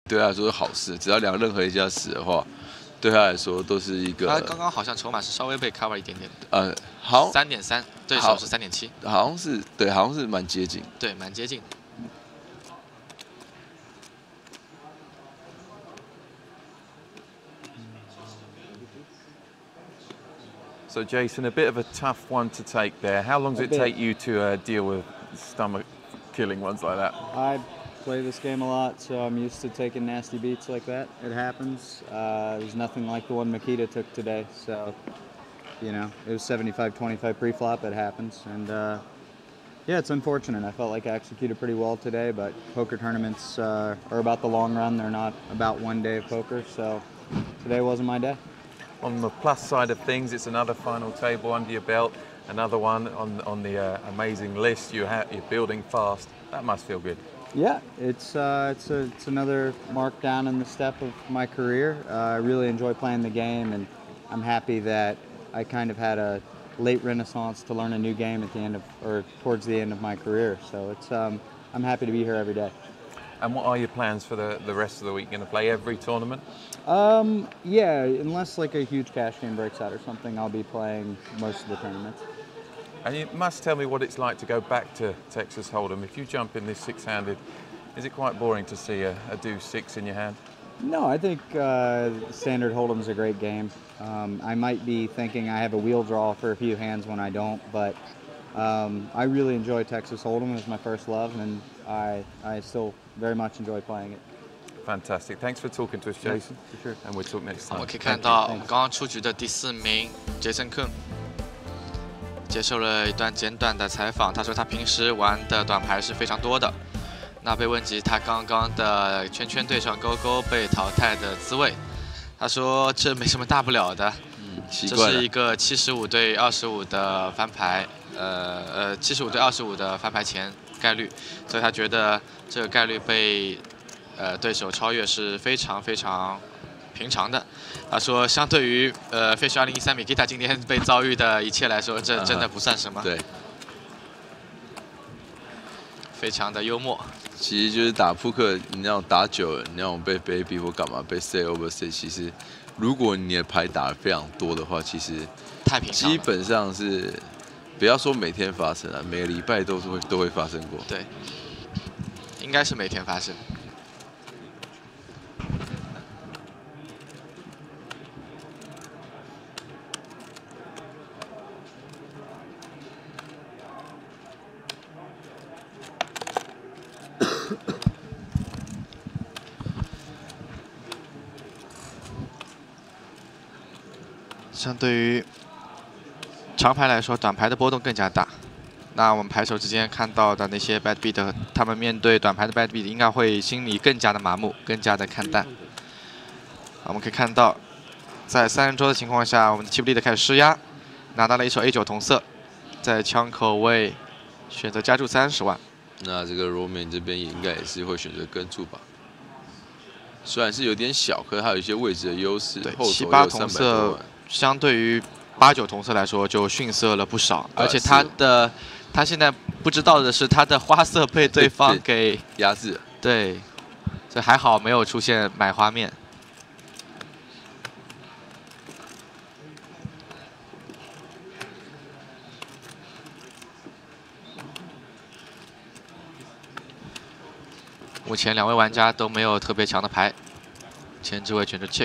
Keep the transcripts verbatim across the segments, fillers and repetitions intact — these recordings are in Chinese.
对他来说是好事。只要两个任何一家死的话，对他来说都是一个。 他刚刚好像筹码是稍微被 cover 一点点的。 呃，好， 三点三，对手是三点七， 好像是对，好像是蛮接近。 对，蛮接近。 So Jason, a bit of a tough one to take there. How long does it take you to uh, deal with stomach-killing ones like that? I play this game a lot, so I'm used to taking nasty beats like that. It happens. Uh, there's nothing like the one Makita took today, so you know it was seventy-five twenty-five pre-flop. It happens, and uh, yeah, it's unfortunate. I felt like I executed pretty well today, but poker tournaments uh, are about the long run. They're not about one day of poker, so today wasn't my day. On the plus side of things, it's another final table under your belt, another one on on the uh, amazing list you ha you're building fast. That must feel good. Yeah, it's uh, it's a, it's another mark down in the step of my career. Uh, I really enjoy playing the game, and I'm happy that I kind of had a late renaissance to learn a new game at the end of or towards the end of my career. So it's um, I'm happy to be here every day. And what are your plans for the, the rest of the week? You're going to play every tournament? Um, yeah, unless like a huge cash game breaks out or something, I'll be playing most of the tournaments. And you must tell me what it's like to go back to Texas Hold'em. If you jump in this six-handed, is it quite boring to see a, a deuce six in your hand? No, I think uh, standard Hold'em is a great game. Um, I might be thinking I have a wheel draw for a few hands when I don't, but um, I really enjoy Texas Hold'em. It was my first love, and I, I still very much enjoy playing it. Fantastic. Thanks for talking to us, Jason. For sure. And we'll talk next time. 我们可以看到，我们刚刚出局的第四名 Jason Koon 接受了一段简短的采访。他说他平时玩的短牌是非常多的。那被问及他刚刚的圈圈对上勾勾被淘汰的滋味，他说这没什么大不了的。 嗯， 这是一个七十五对二十五的翻牌，呃呃，七十五对二十五的翻牌前概率，所以他觉得这个概率被呃对手超越是非常非常平常的。他说，相对于呃 Fish 二零一三 Mikita 今天被遭遇的一切来说，这真的不算什么。 对， 非常的幽默。 其实就是打扑克，你那种打久了，你那种被 baby 或干嘛被 say over say， 其实如果你的牌打得非常多的话，其实太平常了。 基本上是不要说每天发生啊，每个礼拜都是会都会发生过。 对，应该是每天发生。相对于长牌来说，短牌的波动更加大。那我们牌手之间看到的那些 bad beat， 他们面对短牌的 bad beat， 应该会心里更加的麻木，更加的看淡。我们可以看到，在三人桌的情况下，我们的齐布利的开始施压，拿到了一手 A 九同色，在枪口位选择加注三十万。 那这个 Roman 这边也应该也是会选择跟注吧。虽然是有点小，可是它有一些位置的优势。 对， 后七八同色相对于八九同色来说就逊色了不少，而且他的他现在不知道的是他的花色被对方给压制。 对，所以还好没有出现买花面。目前两位玩家都没有特别强的牌，前置位选择 check。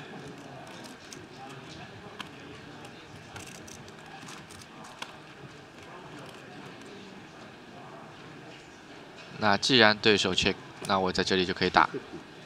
那既然对手 check， 那我在这里就可以打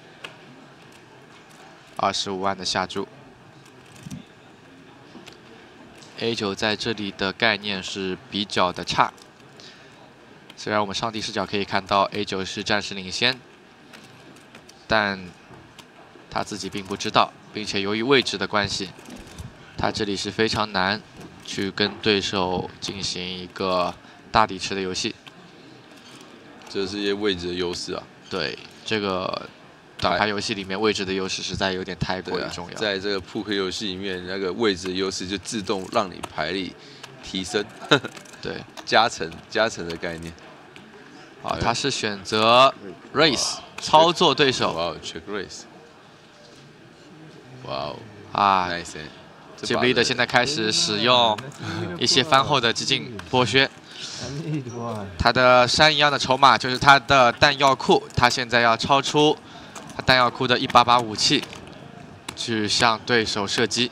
二十五万的下注。A 九在这里的概念是比较的差。虽然我们上帝视角可以看到 A 九是暂时领先，但他自己并不知道，并且由于位置的关系，他这里是非常难去跟对手进行一个大底池的游戏。 这是一些位置的优势啊。 对，这个短牌游戏里面位置的优势实在有点太过于重要。 啊、在这个扑克游戏里面，那个位置的优势就自动让你牌力提升， 对， 加成加成的概念。 啊，他是选择 raise 操作对手。 哇哦 ，check raise。哇哦， 啊 ，nice。 吉布利的现在开始使用一些翻后的激进剥削。他的山一样的筹码就是他的弹药库，他现在要超出他弹药库的一八八武器，去向对手射击。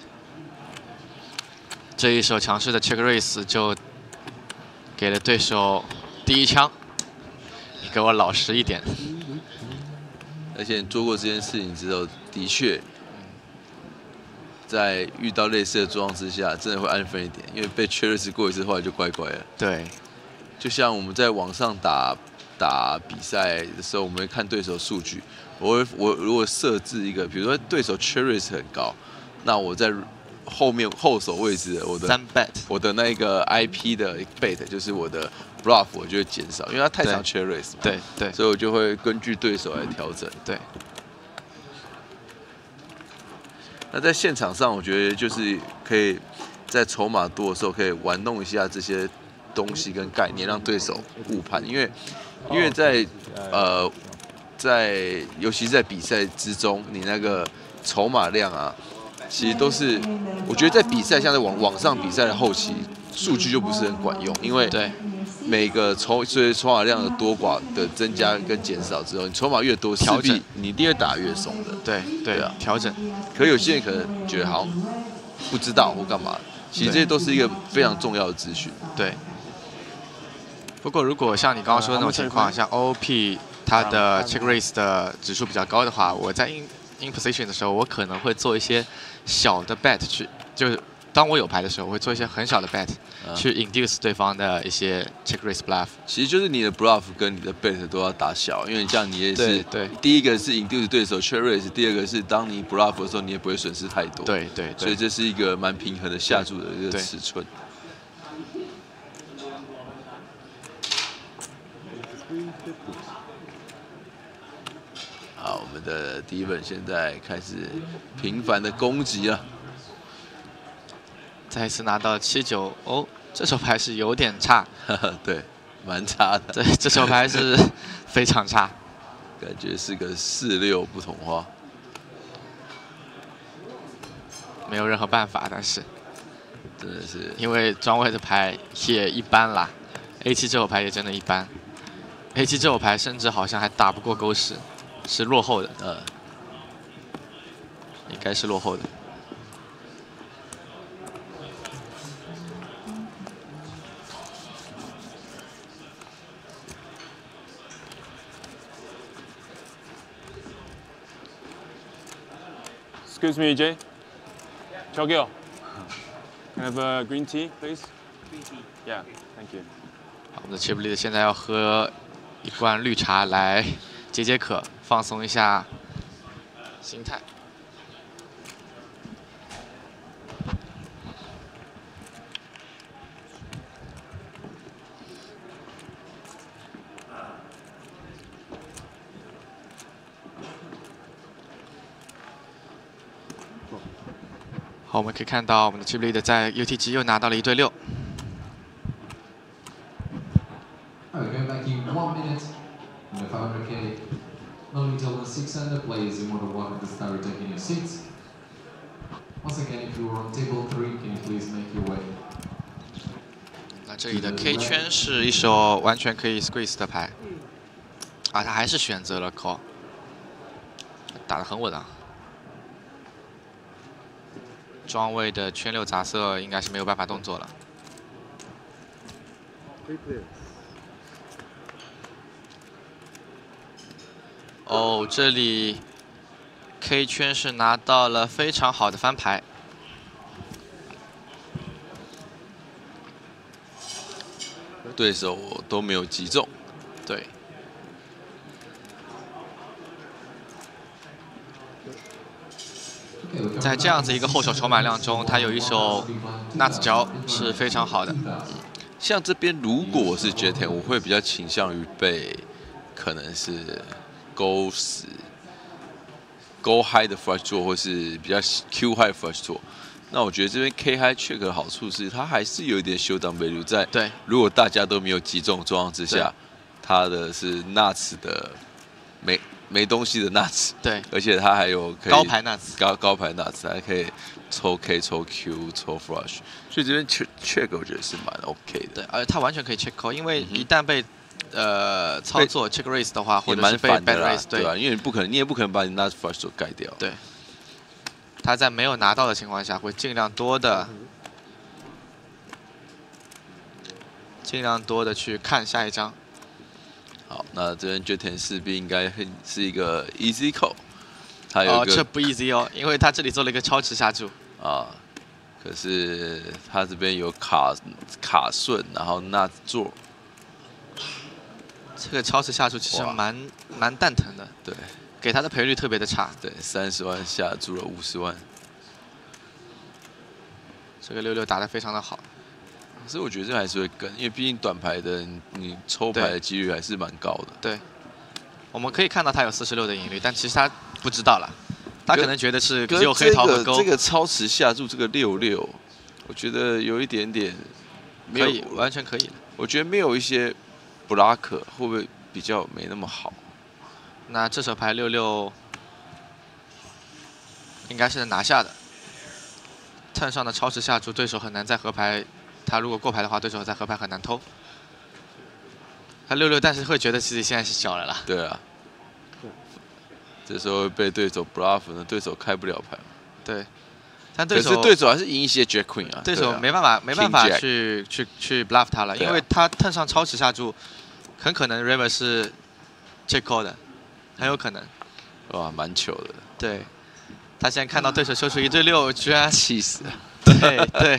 这一手强势的 check raise 就给了对手第一枪。你给我老实一点。 而且你做过这件事情之后，的确。 在遇到类似的状况之下，真的会安分一点，因为被确认过一次，后来就乖乖了。 对， 就像我们在网上打打比赛的时候，我们会看对手数据。我会我如果设置一个，比如说对手 cherries 很高，那我在后面后手位置的我的三 bet， 我的那个 I P 的 bet 就是我的 bluff 我就会减少，因为它太常 cherries 嘛。 对对， 所以我就会根据对手来调整。 对。 那在现场上，我觉得就是可以在筹码多的时候，可以玩弄一下这些东西跟概念，让对手误判。因为，因为在呃，在尤其是在比赛之中，你那个筹码量啊，其实都是我觉得在比赛像在网网上比赛的后期，数据就不是很管用，因为对每个筹所以筹码量的多寡的增加跟减少之后，你筹码越多，势必你一定会打越松的。 对对啊，调整。 可有些人可能觉得好像不知道或干嘛，其实这些都是一个非常重要的资讯。 对。不过如果像你刚刚说的那种情况，像 O O P 它的 check raise 的指数比较高的话，我在 in in position 的时候，我可能会做一些小的 bet 去，就是当我有牌的时候，我会做一些很小的 bet 去 induce 对方的一些 check raise bluff。 其实就是你的 bluff 跟你的 bet 都要打小，因为这样你也是对第一个是 induce 对手 check raise， 第二个是当你 bluff 的时候，你也不会损失太多。 对对， 所以这是一个蛮平衡的下注的一个尺寸。好，我们的第一本现在开始频繁的攻击了。 再一次拿到七九哦，这手牌是有点差， 对，蛮差的。 对，这手牌是非常差， 感觉是个四六不同花， 没有任何办法，但是真的是因为庄位的牌也一般啦 ，A 七这手牌也真的一般 ，A 七这手牌甚至好像还打不过勾十，是落后的， 呃， 应该是落后的。 Excuse me, Jay. 저기요. Can I have a green tea, please? Green tea. Yeah, thank you. 好，我们的切布利现在要喝一罐绿茶来解解渴，放松一下心态。好，我们可以看到我们的 Chip Leader 在 U T G 又拿到了一对六。 Alright, going back in one minute. In the five hundred K, normally total six hundred players in World of Warcraft start taking your seats. Once again, if you are on table three, can you please make your way? 那这里的 K 圈是一手完全可以 squeeze 的牌，啊，他还是选择了 call， 打得很稳啊。 庄位的圈六杂色应该是没有办法动作了。哦，这里 K 圈是拿到了非常好的翻牌。 对手都没有击中。 对。 在这样子一个后手筹码量中，他有一手纳子招是非常好的。 像这边如果我是 J 十，我会比较倾向于被可能是勾十、勾 high 的 flush 做，或是比较 Q high flush 做。那我觉得这边 K high check 的好处是，它还是有一点 showdown value 在。 对。 如果大家都没有击中状况之下，它的是纳兹的没没东西的 nuts， 对， 而且它还有可以高牌 nuts， 高高牌 nuts， 还可以抽 K、抽 Q、抽 flush， 所以这边 check check 我觉得是蛮 OK 的。 对，而且它完全可以 check call， 因为嗯一旦被呃操作 check raise 的话，或者是被蛮 bad 烦的啦， raise， 对吧？因为你不可能，你也不可能把你 nuts flush 都盖掉。 对，他在没有拿到的情况下，会尽量多的。尽量多的去看下一张。 好，那这边 Jetten 势必应该是一个 easy call， 他有哦， 一个、 这不 easy 哦，因为他这里做了一个超持下注啊，可是他这边有卡卡顺，然后那做这个超持下注其实蛮蛮蛋疼的， 对， 给他的赔率特别的差。 对，三十万下注了五十万， 这个六六打得非常的好。 所以我觉得这还是会跟，因为毕竟短牌的你抽牌的几率还是蛮高的。 对，我们可以看到他有四十六的赢率，但其实他不知道啦，他可能觉得是只有黑桃和勾。 这个超持下注这个六六，我觉得有一点点没有， 可以，完全可以。 我觉得没有一些 block 会不会比较没那么好？ 那这手牌六六应该是能拿下的。turn上的超持下注，对手很难在河牌。他如果过牌的话，对手在河牌很难偷。他六六，但是会觉得自己现在是小了啦。 对啊。这时候被对手 bluff 呢，对手开不了牌。 对。但对手可是对手还是赢一些 Jack Queen 啊。 对手没办法，啊、没办法去去去 bluff 他了，因为他 turn 上超持下注，很可能 river 是 check call 的，很有可能。 哇，蛮糗的。 对。他现在看到对手秀出一对六，居然气死了。 对对。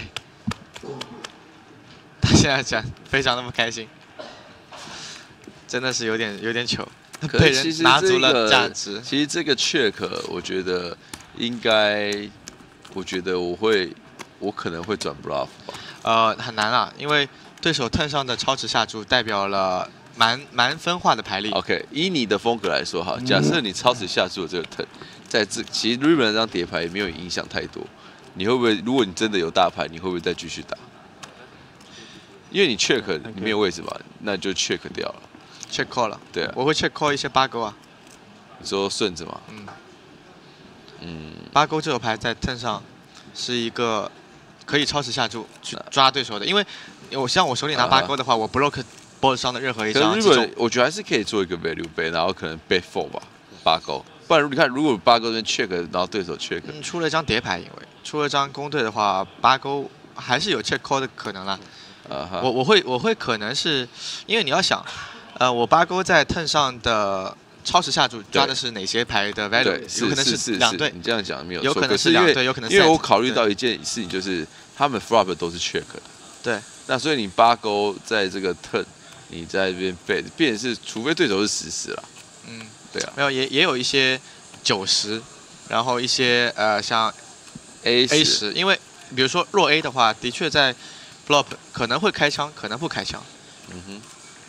他现在讲非常那么开心，真的是有点有点糗，被人拿足了价值。 其实这个 check 我觉得应该，我觉得我会，我可能会转 bluff 吧。 呃，很难啊，因为对手turn上的超持下注代表了蛮蛮分化的牌力。 OK， 以你的风格来说哈，假设你超持下注的这个 turn， 在这其实 river 那张叠牌也没有影响太多，你会不会？如果你真的有大牌，你会不会再继续打？因为你 check 你没有位置嘛，那就 check 掉了 ，check call 了。 对啊， 我会 check call 一些八勾啊。 你说顺着嘛？ 嗯嗯， 八勾这手牌在 turn 上是一个可以超持下注去抓对手的，因为我像我手里拿八勾的话，我 block board 上的任何一张。 可是日本我觉得还是可以做一个 value bet， 然后可能 bet four 吧，八勾。不然你看，如果八勾这边 check， 然后对手 check， 嗯，出了一张叠牌，因为出了张公队的话，八勾还是有 check call 的可能啦。 Uh huh. 我我会我会可能是，因为你要想，呃，我八勾在 turn 上的超持下注抓的是哪些牌的 value？ 有可能是两队。 你这样讲没有错， 有可能是两队，有可能因为我考虑到一件事情，就是他们 flop 都是 check 的。 对。 那所以你八勾在这个 turn， 你在这边 bet， 变是除非对手是十十啦。 嗯， 对啊。 没有，也也有一些九十，然后一些呃像 A A 十，因为比如说弱 A 的话，的确在 flop 可能会开枪，可能不开枪。 嗯哼。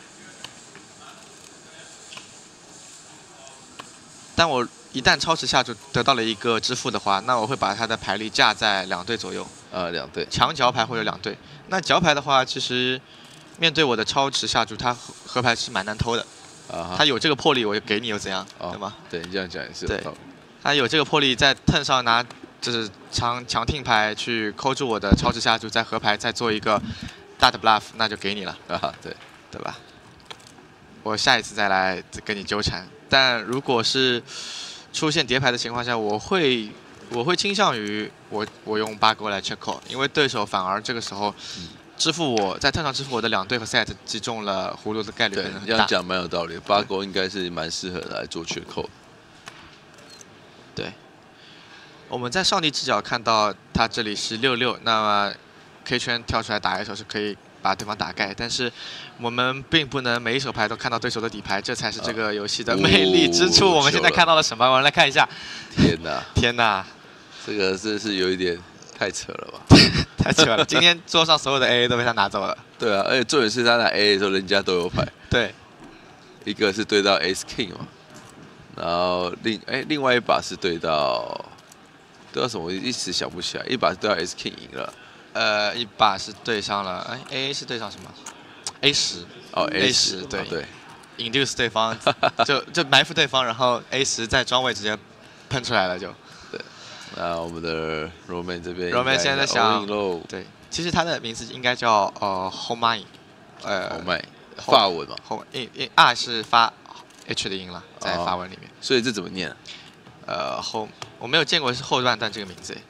但我一旦超持下注得到了一个支付的话，那我会把他的牌力架在两队左右。 呃，两队。 强角牌或者两队。那角牌的话，其实面对我的超持下注，他河牌是蛮难偷的。 啊。 他有这个魄力，我给你又怎样？ 哦、 对吗？ 对你这样讲也是。 对。他有这个魄力，在 turn 上拿就是强强听牌去扣住我的超持下注，在河牌再做一个大的 bluff， 那就给你了。 啊，对， 对吧？我下一次再来跟你纠缠。但如果是出现叠牌的情况下，我会我会倾向于我我用八勾来 check call， 因为对手反而这个时候支付我在 turn 上支付我的两队和 set 击中了葫芦的概率可能很大。 对，这样讲蛮有道理，八勾应该是蛮适合来做 check call。 对，我们在上帝视角看到他这里是六六，那么 K 圈跳出来打一手是可以把对方打盖，但是我们并不能每一手牌都看到对手的底牌，这才是这个游戏的魅力之处。 哦、 我们现在看到了什么？我们来看一下。 天哪！ 天哪！ 这个真是有一点太扯了吧？ 太扯了！今天桌上所有的 A A 都被他拿走了。 对啊，而且重点是他拿 A A 的时候，人家都有牌。 对。 一个是对到 Ace King 嘛，然后另哎另外一把是对到对到什么？我一时想不起来。一把是对到 Ace King 赢了。 呃，一把是对上了，哎 ，A A 是对上什么 ？A 十。 哦 ，A 十，对、 哦、对。 induce 对方，就就埋伏对方，然后 A 十在庄位直接喷出来了就。 对，那我们的 Roman 这边 Roman 现在在想， 喽。 对，其实他的名字应该叫呃 Homai， 呃 Homai， 法文嘛。 后因因 R 是发 H 的音了，在法文里面。 哦、所以这怎么念？ 呃后我没有见过是后半段这个名字。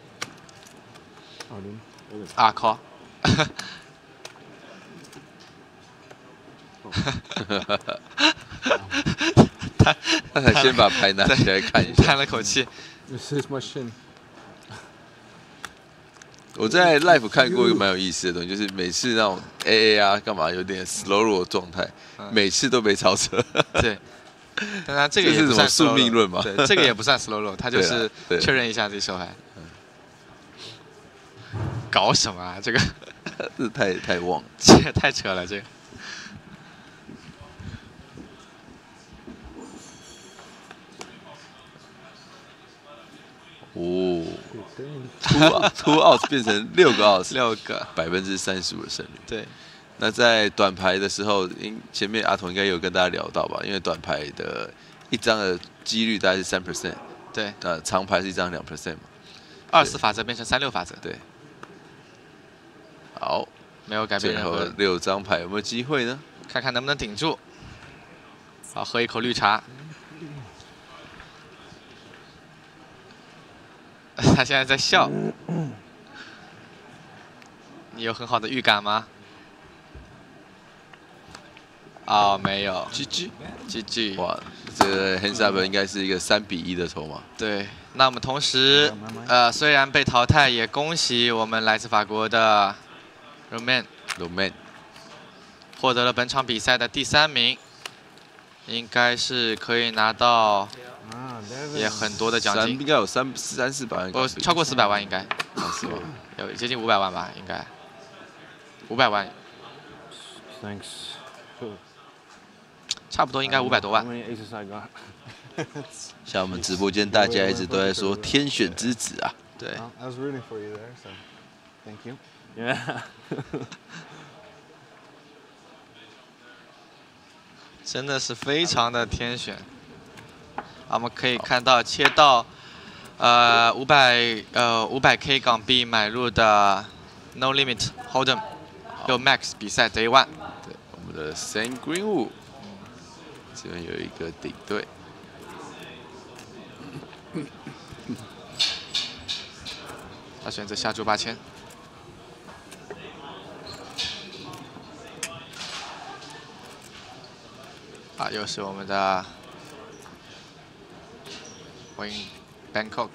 啊靠！ 他他才先把牌拿起来看一下， 叹了口气。 This is my shin。 我在 live 看过一个蛮有意思的东西，就是每次那种 A A 啊干嘛有点 slow roll 的状态，嗯、每次都被超车。 对，当然这个也不算宿命论嘛。 对，这个也不算 slow roll， 他就是确认一下自己手牌。搞什么啊？这个这太太旺了， 这也太扯了，这个。 哦 ，two two outs 变成六个 outs， 六个， 百分之三十五的胜率。 对。 那在短牌的时候，应前面阿童应该有跟大家聊到吧？因为短牌的一张的几率大概是三 percent， 对。 呃，长牌是一张两 percent 嘛。 二四法则变成三六法则。 对。好， 没有改变任何。 最后六张牌有没有机会呢？ 看看能不能顶住。好，喝一口绿茶。他现在在笑。你有很好的预感吗？哦，没有。 G G G G。 哇，这个 hands up 应该是一个三比一的筹码。 对，那我们同时，呃，虽然被淘汰，也恭喜我们来自法国的 Roman Roman 获得了本场比赛的第三名，应该是可以拿到。也很多的奖金， 应该有三三四百万， 哦，超过四百万应该， 是吗？ 有接近五百万吧，应该，五百万。 Thanks。 差不多应该五百多万。 像我们直播间大家一直都在说天选之子啊， 对。 I was rooting for you there, so thank you. Yeah. 真的是非常的天选。我们可以看到切到，呃五百呃五百 K 港币买入的 No Limit Hold'em 六 Max 比赛 Day One。 对，我们的 Sam Greenwood， 这边有一个顶队。 他选择下注八千。啊，又是我们的。Win Bangkok，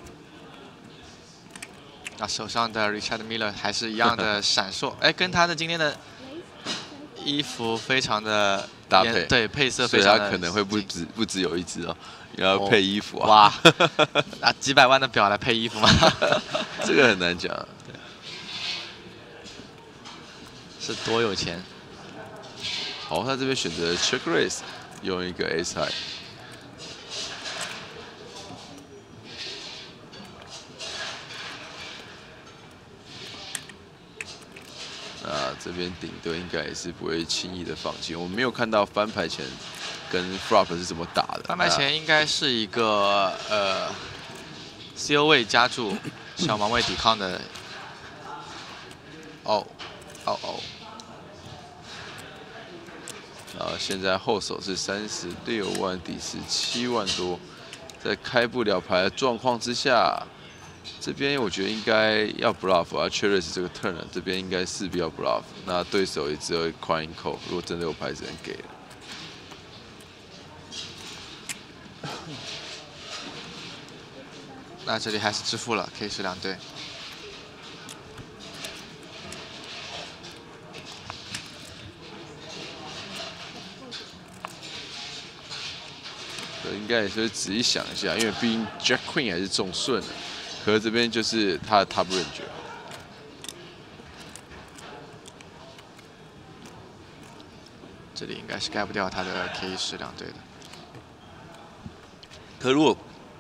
那手上的 Richard Miller 还是一样的闪烁，哎，跟他的今天的衣服非常的搭配， 对，配色非常的， 所以他可能会不止不止有一只哦，也要配衣服啊。 哇，拿几百万的表来配衣服吗？ 这个很难讲。 是多有钱？ 好，他这边选择 Check Raise， 用一个 Ace High。啊，这边顶队应该也是不会轻易的放弃。我们没有看到翻牌前跟 flop 是怎么打的。 翻牌前应该是一个呃 C O 位加注小盲位抵抗的。哦，哦哦。 啊，现在后手是三十六万，抵十七万多，在开不了牌的状况之下。这边我觉得应该要 bluff 啊 ，Cherries 这个 turn 这边应该势必要 bluff， 那对手也只有 Queen Call， 如果真的有牌只能给了。 那这里还是支付了 K 十两队。 应该也是仔细想一下，因为毕竟 Jack Queen 还是中顺的。可是这边就是他的 top range， 这里应该是盖不掉他的 K 十两队的。 可如果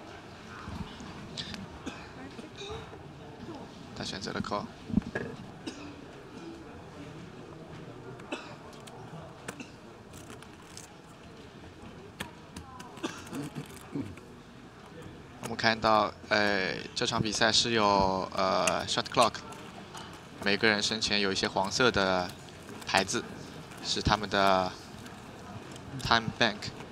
他选择了 call， 看到，呃，这场比赛是有呃 shot clock， 每个人身前有一些黄色的牌子，是他们的 time bank。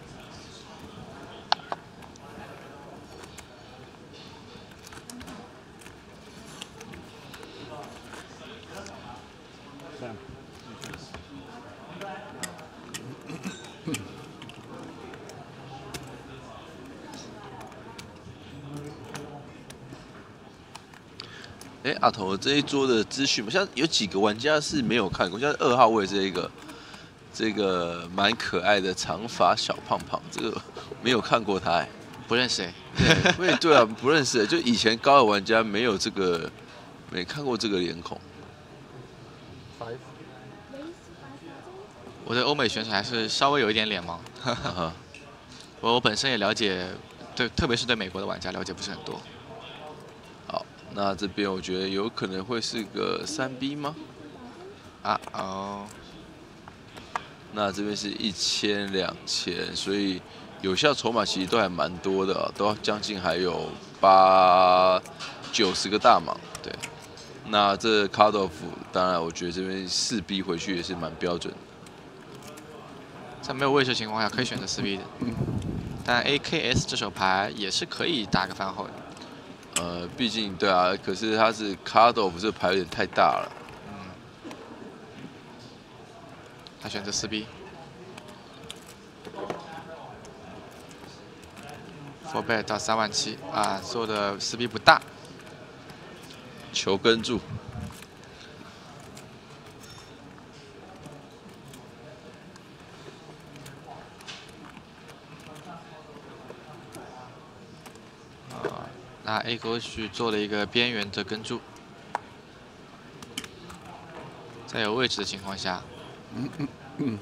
哎，阿头这一桌的资讯，像有几个玩家是没有看过，像二号位这一个，这个蛮可爱的长发小胖胖，这个没有看过他哎， 不认识哎。 对，对啊，不认识，就以前高尔玩家没有这个，没看过这个脸孔。 我对欧美选手还是稍微有一点脸盲。我我本身也了解，对，特别是对美国的玩家了解不是很多。 那这边我觉得有可能会是个三 B 吗？ 啊哦， 那这边是一千两千，所以有效筹码其实都还蛮多的、哦，都将近还有八九十个大盲。对，那这 cut off 当然我觉得这边四 B 回去也是蛮标准的。 在没有位置情况下可以选择四 B 的，但 A K S 这手牌也是可以打个番后的。 呃，毕竟对啊，可是他是 cut off 这牌有点太大了。 嗯，他选择四 B。four bet 到三万七啊，做的四 B 不大， 球跟住。 那 A 勾去做了一个边缘的跟注，在有位置的情况下， 嗯嗯嗯。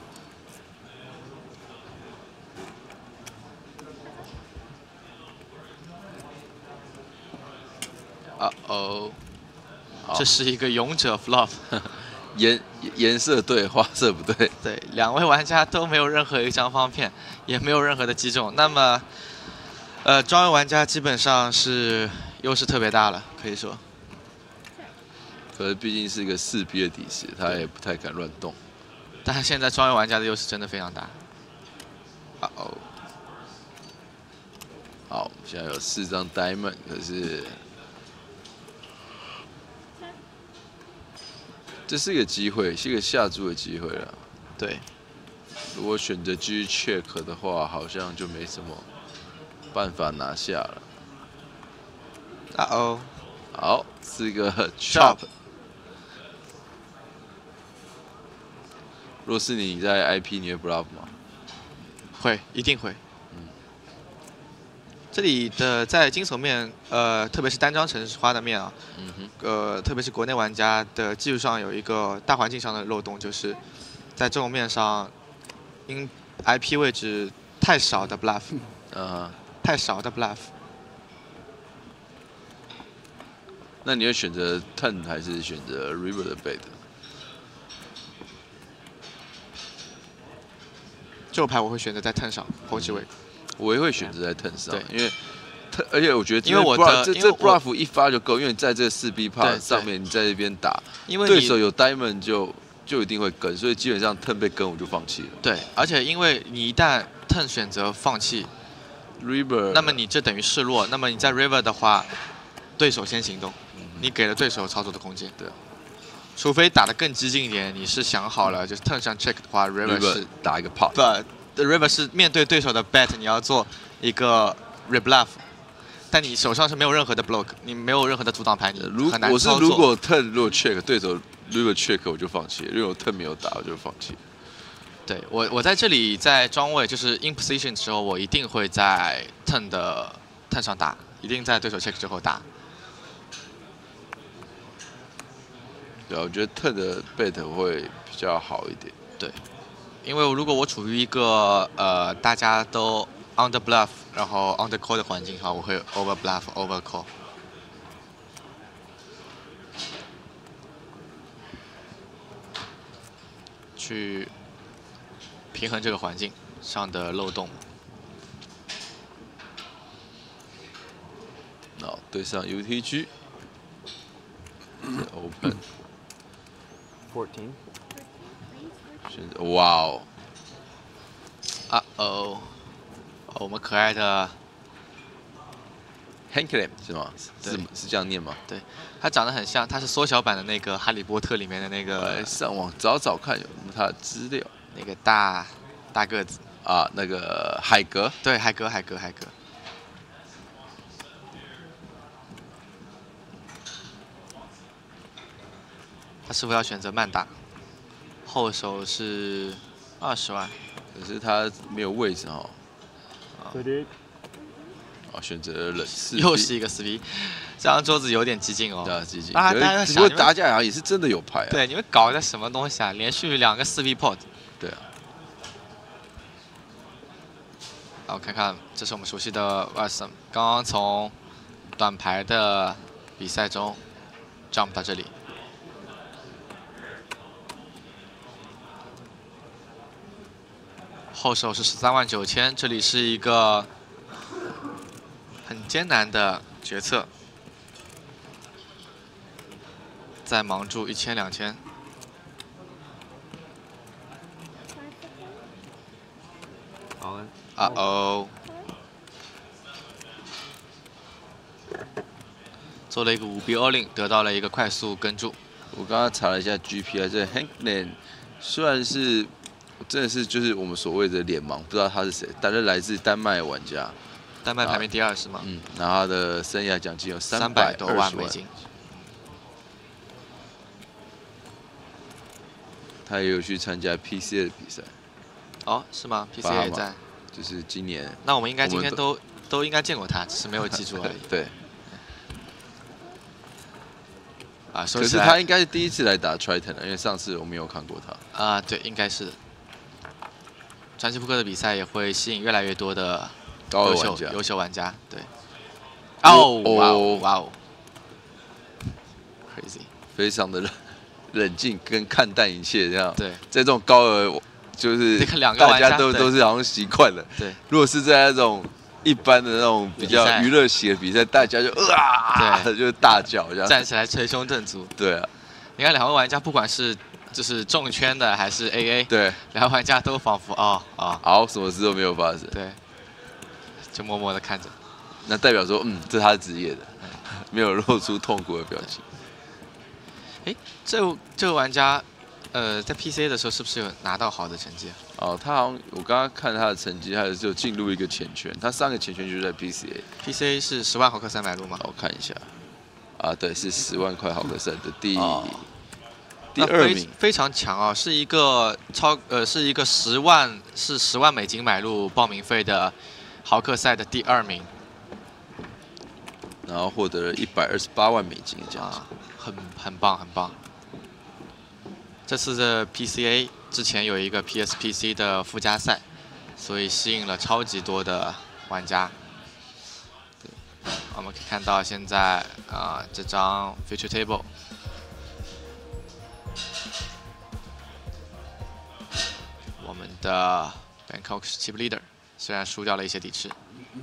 啊哦，这是一个勇者 flop， 颜颜色对，花色不对。 对，两位玩家都没有任何一张方片，也没有任何的击中，那么。 呃，庄位玩家基本上是优势特别大了，可以说。 可是毕竟是一个四 B 的底池，他也不太敢乱动。 但是现在庄位玩家的优势真的非常大。啊哦。 好，现在有四张 diamond， 可是这是一个机会，是一个下注的机会了。 对。 如果选择继续 check 的话，好像就没什么。 办法拿下了。 啊哦， 好，是个 chop。若是你在 I P， 你会 bluff 吗？ 会，一定会。嗯。这里的在金手面，呃，特别是单张城市花的面啊， 嗯哼， 呃，特别是国内玩家的技术上有一个大环境上的漏洞，就是在这种面上，因 I P 位置太少的 bluff。 啊。 太少的 bluff， 那你会选择 turn 还是选择 river 的 bet？ 这手牌我会选择在 turn 上后置位， 我也会选择在 turn 上， 对， 因为 turn， 而且我觉得因为我的这这 bluff 一发就够，因为你在这四 B part 上面，你在这边打， 因为对手有 diamond 就就一定会跟，所以基本上 turn 被跟我就放弃了。 对，而且因为你一旦 turn 选择放弃。 River， 那么你这等于示弱。那么你在 River 的话，对手先行动，你给了对手操作的空间。 对， 除非打得更激进一点，你是想好了就是 turn 上 check 的话 ，River 是打一个 pot。 不 ，River 是面对对手的 bet， 你要做一个 rebluff， 但你手上是没有任何的 block， 你没有任何的阻挡牌，你很难操作。 我是如果 turn 如果 check 对手 River check 我就放弃了，因为我 turn 没有打我就放弃了。 对我，我在这里在庄位就是 in position 的时候，我一定会在 turn 的 turn 上打，一定在对手 check 之后打。 对啊，我觉得 turn 的 bet 会比较好一点。 对，因为如果我处于一个呃大家都 under bluff， 然后 under call 的环境的话，我会 over bluff over call。去。 平衡这个环境上的漏洞。 好，对上 U T G。Open。 fourteen。 选择，哇哦！ 啊哦，我们可爱的 Hanklem 是吗？ 对是是这样念吗？ 对，它长得很像，它是缩小版的那个《哈利波特》里面的那我来个上网找找看有没有他的资料那个大大个子。 啊，那个海格。 对，海格，海格，海格。他是否要选择慢打？后手是二十万， 可是他没有位置哦。 Predict。 啊，选择了四。 又是一个四 B， 这张桌子有点激进哦。 对啊，激进。 大家大家不过想你们打架好像也是真的有牌啊。 对，你们搞的什么东西啊？连续两个四 B pot。 对啊。 好，看看，这是我们熟悉的 Watson， 刚刚从短牌的比赛中 jump 到这里。后手是十三万九千，这里是一个很艰难的决策，再盲注一千两千。 好了。 啊哦，做了一个五 B all in， 得到了一个快速跟注。 我刚刚查了一下 G P I， 这 Hanklem 虽然是真的是就是我们所谓的脸盲，不知道他是谁，但是来自丹麦玩家。 丹麦排名第二是吗？ 嗯，然后他的生涯奖金有三百多万美金。 他也有去参加 P C A 的比赛。 哦，是吗 ？P C A 也在。 就是今年。 那我们应该今天都都应该见过他，只是没有记住而已。 对。 啊， 可是他应该是第一次来打 Triton 因为上次我没有看过他。 啊，对，应该是。传奇扑克的比赛也会吸引越来越多的优秀优秀玩家，对。哦，哇哦，哇哦 ，crazy， 非常的冷冷静跟看淡一切这样。 对， 在这种高额，就是大家都都是好像习惯了。 对， 如果是在那种一般的那种比较娱乐型的比赛，大家就啊，对，就是大叫这样， 站起来捶胸顿足。 对啊， 你看两位玩家，不管是就是中圈的还是 A A， 对， 两位玩家都仿佛哦哦， 好，什么事都没有发生。 对，就默默的看着。 那代表说，嗯，这是他职业的，没有露出痛苦的表情。 哎，这这位玩家，呃，在 P C A 的时候是不是有拿到好的成绩啊？ 哦，他好像我刚刚看他的成绩，他就进入一个前圈，他上个前圈就是在 P C A。 P C A 是十万毫克三百路吗？ 我看一下，啊，对，是十万块毫克三的第、 哦、 第二名， 非常强啊，是一个超呃是一个十万是十万美金买入报名费的毫克赛的第二名。 然后获得了一百二十八万美金的奖金、啊， 很很棒很棒。这次的 P C A 之前有一个 P S P C 的附加赛，所以吸引了超级多的玩家。对，我们可以看到现在啊、呃、这张 Future Table， 我们的 Bangkok Chip Leader 虽然输掉了一些底池。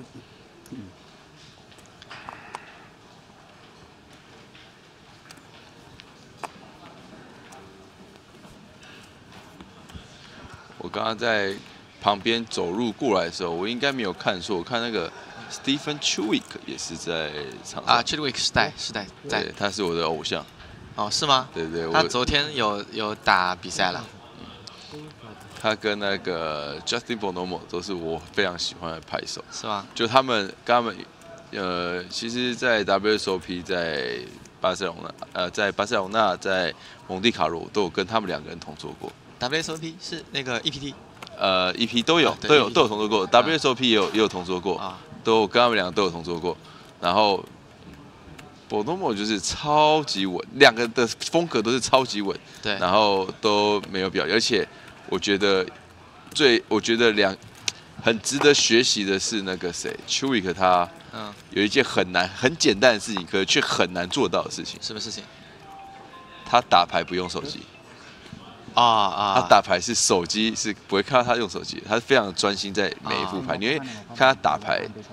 我刚刚在旁边走路过来的时候，我应该没有看错，我看那个 Stephen Chwick 也是在场上。 啊 ，Chwick 是在是在在， 对，他是我的偶像。 哦，是吗？ 对对， 他昨天有有打比赛了。 嗯，他跟那个 Justin Bonomo 都是我非常喜欢的拍手。 是吗？ 就他们跟他们，呃，其实，在 W S O P 在巴塞隆纳，呃，在巴塞隆纳，在蒙地卡罗都有跟他们两个人同桌过。 W S O P 是那个 E P T， 呃 ，E P 都有， 啊、 都有都有同桌过、啊、，W S O P 也有也有同桌过，啊、都跟他们两个都有同桌过。然后 Bonomo 就是超级稳，两个的风格都是超级稳， 对， 然后都没有表现。而且我觉得最，我觉得两很值得学习的是那个谁 ，Chwick 他，嗯，有一件很难、很简单的事情，可是却很难做到的事情。 什么事情？ 他打牌不用手机。 啊啊！ 他打牌是手机是不会看到他用手机，他是非常专心在每一副牌。你会看他打牌，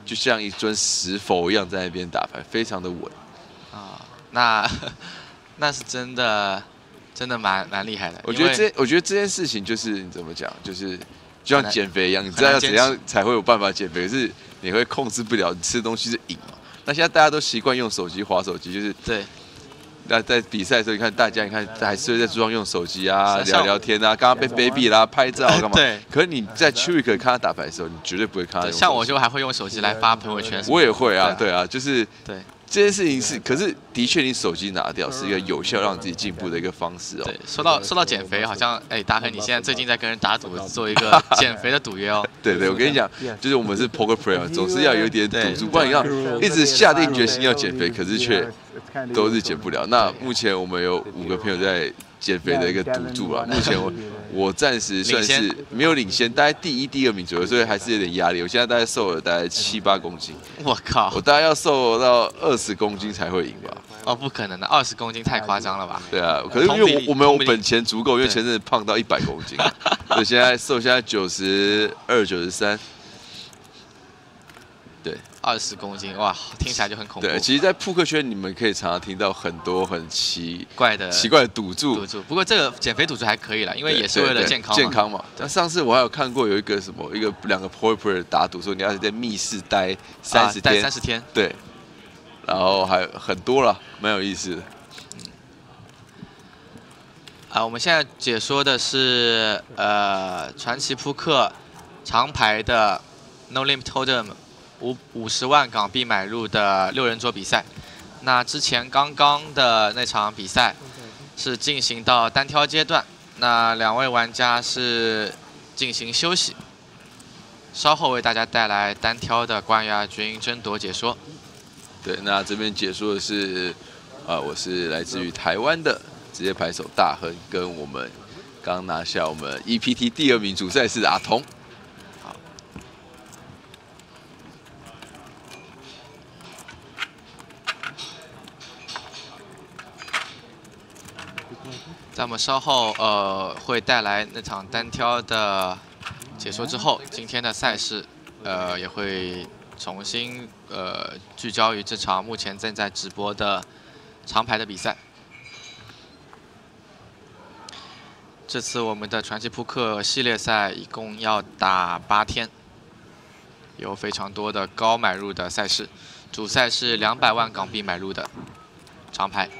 就像一尊石佛一样在那边打牌，非常的稳。 啊，那那是真的，真的蛮蛮厉害的。 我觉得这，我觉得这件事情就是你怎么讲，就是就像减肥一样，你知道要怎样才会有办法减肥，可是你会控制不了，你吃的东西是瘾嘛。那现在大家都习惯用手机滑手机，就是对。 那在比赛的时候，你看大家，你看还是会在桌上用手机啊，聊聊天啊，刚刚被卑鄙啦，拍照干嘛？ 对。 可是你在 Chewik 看他打牌的时候，你绝对不会看他用手机。 像我就还会用手机来发朋友圈。 我也会啊，对啊，就是对。 这件事情是，可是的确，你手机拿掉是一个有效让自己进步的一个方式哦。 对，说到说到减肥，好像哎，达恒，你现在最近在跟人打赌，做一个减肥的赌约哦。 对对，我跟你讲，就是我们是 poker player， 总是要有一点赌注，不然你要一直下定决心要减肥，可是却都是减不了。那目前我们有五个朋友在减肥的一个赌注了。目前我我暂时算是没有领先，大概第一、第二名左右，所以还是有点压力。我现在大概瘦了大概七八公斤。 我靠！ 我大概要瘦到二十公斤才会赢吧？ 哦，不可能的，二十公斤太夸张了吧？ 对啊，可是因为我我们有本钱足够，因为前阵子胖到一百公斤，所以现在瘦现在九十二、九十三。对， 二十公斤，哇，听起来就很恐怖。 对，其实，在扑克圈你们可以常常听到很多很奇怪的、 奇怪的赌注。 赌注，不过这个减肥赌注还可以了，因为也是为了健康嘛。 健康嘛。那上次我还有看过有一个什么，一个两个 poker player 打赌说你要在密室待三十天， 待三十天。 对。然后还有很多了，蛮有意思的。 啊，我们现在解说的是呃传奇扑克长牌的 No Limit Hold'em。五五十万港币买入的六人桌比赛，那之前刚刚的那场比赛是进行到单挑阶段，那两位玩家是进行休息，稍后为大家带来单挑的冠亚军争夺解说。 对，那这边解说的是，呃，我是来自于台湾的职业牌手大亨，跟我们刚拿下我们 E P T 第二名主赛事阿童。 在我们稍后呃会带来那场单挑的解说之后，今天的赛事呃也会重新呃聚焦于这场目前正在直播的长牌的比赛。这次我们的传奇扑克系列赛一共要打八天，有非常多的高买入的赛事，主赛是两百万港币买入的长牌。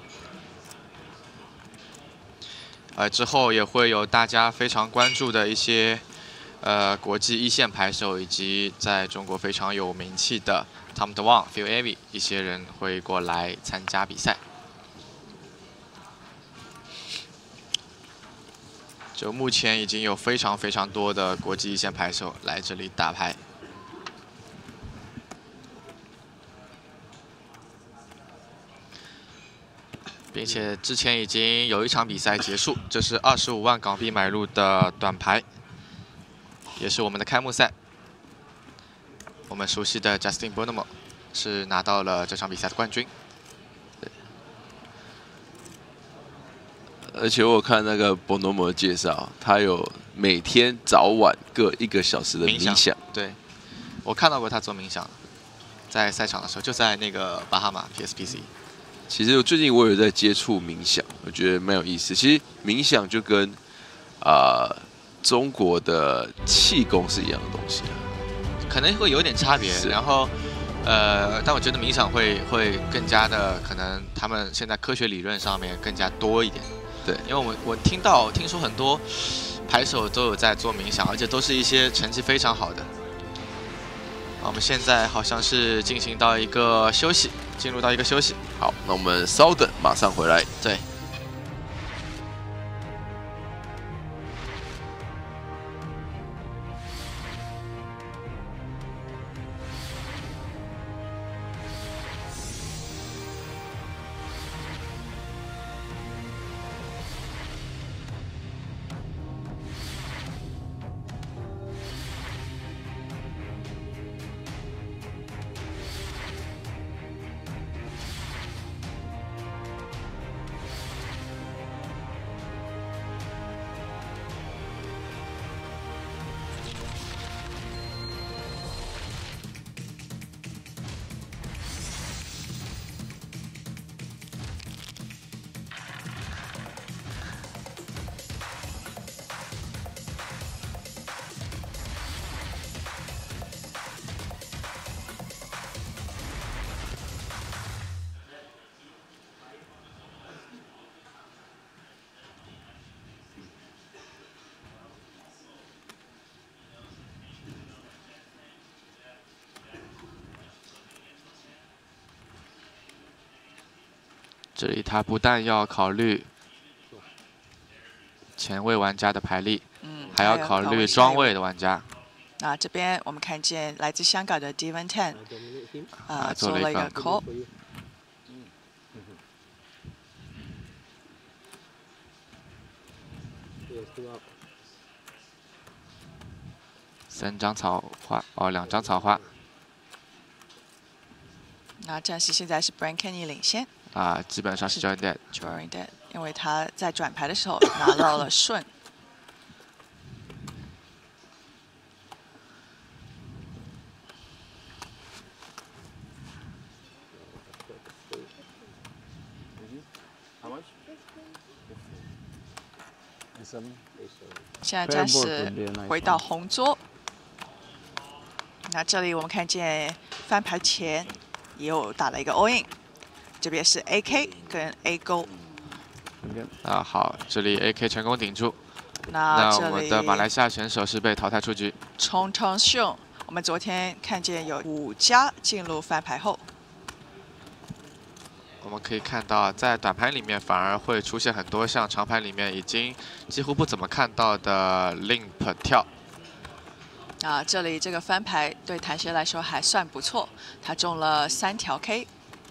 呃，之后也会有大家非常关注的一些呃国际一线牌手，以及在中国非常有名气的 Tom DeWong、Phil Ivey 一些人会过来参加比赛。就目前已经有非常非常多的国际一线牌手来这里打牌。并且之前已经有一场比赛结束，这是二十五万港币买入的短牌，也是我们的开幕赛。我们熟悉的 Justin Bonomo 是拿到了这场比赛的冠军。 对。而且我有看那个 Bonomo 的介绍，他有每天早晚各一个小时的冥想。 冥想对，我看到过他做冥想，在赛场的时候，就在那个巴哈马 P S P C。 其实我最近我有在接触冥想，我觉得蛮有意思。其实冥想就跟啊、呃、中国的气功是一样的东西、啊， 可能会有点差别。然后呃，但我觉得冥想会会更加的可能他们现在科学理论上面更加多一点。 对， 因为我我听到听说很多牌手都有在做冥想，而且都是一些成绩非常好的。我们现在好像是进行到一个休息，进入到一个休息。 好，那我们稍等，马上回来。 对。 这里他不但要考虑前位玩家的牌力， 嗯， 还要考虑庄位的玩家。 那这边我们看见来自香港的 Devon Tan， 啊，做了一个 call。 三张草花，哦，两张草花。 那暂时现在是 Brankeny 领先。 啊，基本上是 Drawing Dead。 Drawing Dead， 因为他在转牌的时候拿到了顺。现在暂时回到红桌。那这里我们看见翻牌前也有打了一个 all in， 这边是 A K 跟 A 勾。 啊，好，这里 A K 成功顶住。 那我们的马来西亚选手是被淘汰出局。 冲冲秀，我们昨天看见有五家进入翻牌后。 我们可以看到，在短牌里面反而会出现很多像长牌里面已经几乎不怎么看到的 limp 跳。 啊，这里这个翻牌对谭学来说还算不错，他中了三条 K。